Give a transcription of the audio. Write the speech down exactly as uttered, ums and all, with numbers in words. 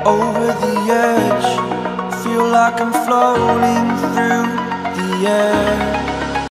over the edge. Feel like I'm floating through the air.